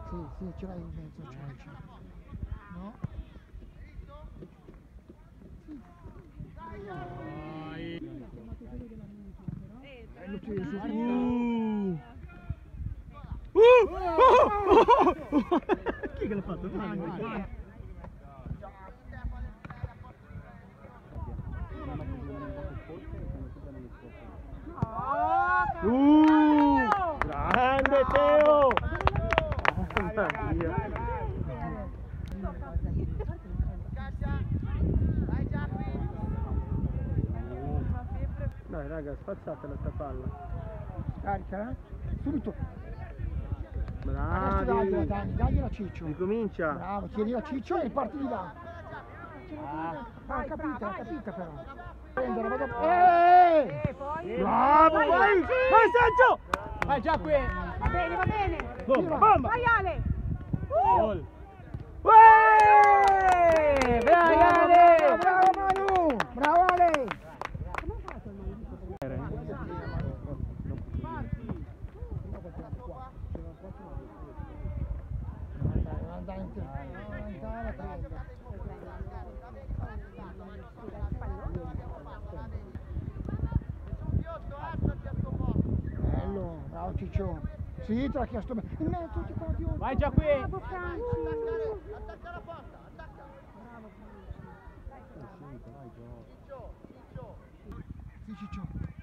Sì, ce l'hai in mezzo, c'è. No? L'ho preso. Chi è che l'ha fatto? Grande Teo! Dai raga, spazzatela sta palla. Carica, subito. Bravi! Adesso dagliela Ciccio. Ricomincia. Bravo, tieni la Ciccio e parti di là. Capita però. Prendere, vado. Bravo, vai! Vai Sergio! Vai già qui! Va bene! Bomba! Vai Ale! Gol! Bravo Ale! Bravo Manu! Bravo Ale! Bello, bravo Ciccio. Sì, te l'ha chiesto bene. In mezzo tutti quanti. Vai già qui! Bravo Franci. Attacca la porta, attacca! Bravo Franci. Sì, Ciccio.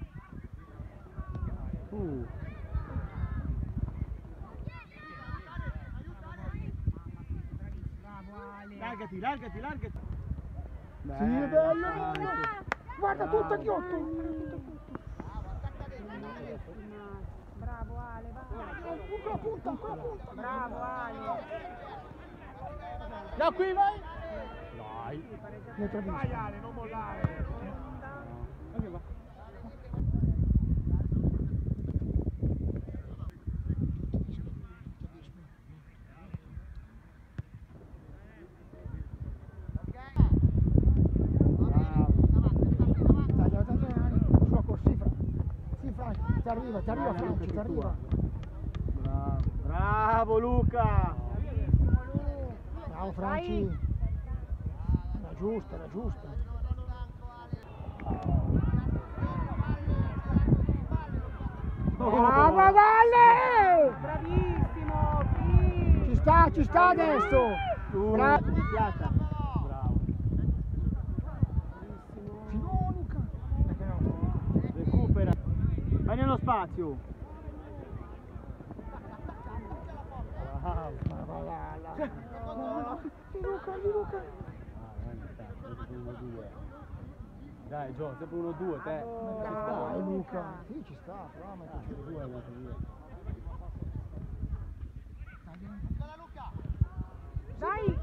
Largati! Sì, bello! Guarda tutto a Chiotto! Bravo Ale, vai! Ancora punta! Bravo Ale! Da qui vai! Vai Ale, non mollare! Sulla corsiva. Sì, Franci, ti arriva Franci, ti arriva. Bravo Luca! Bravo Franci. Era giusta. Bravo Valle! Bravissimo! Ci sta adesso! Bravo! Bravo! No, Luca! Recupera! Vai nello spazio! Bravo Lala! Di Luca! Dai Gio, sempre 1-2 te! Dai Luca! Sì, ci sta, però ma ci sono due. Dai!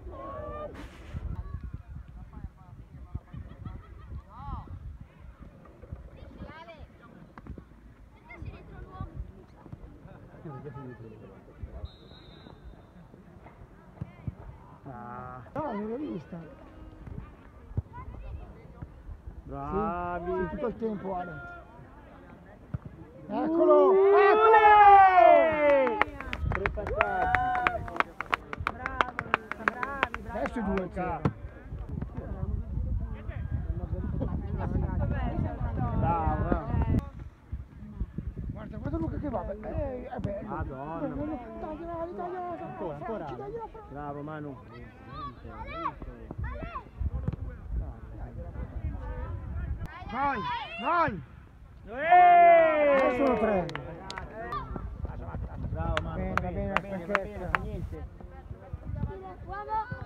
No, non l'ho vista. Bravi! Sì, tutto il tempo Ale. Eccolo! Tre passaggi! Bravo Luca, bravi! Adesso è 2-0. Bravo! Guarda Luca che va. È bello. Madonna! Tagliala. Ancora! Bravo Manu! Vai! Adesso sono 3. Bravo Manu! Va bene, niente! Uomo!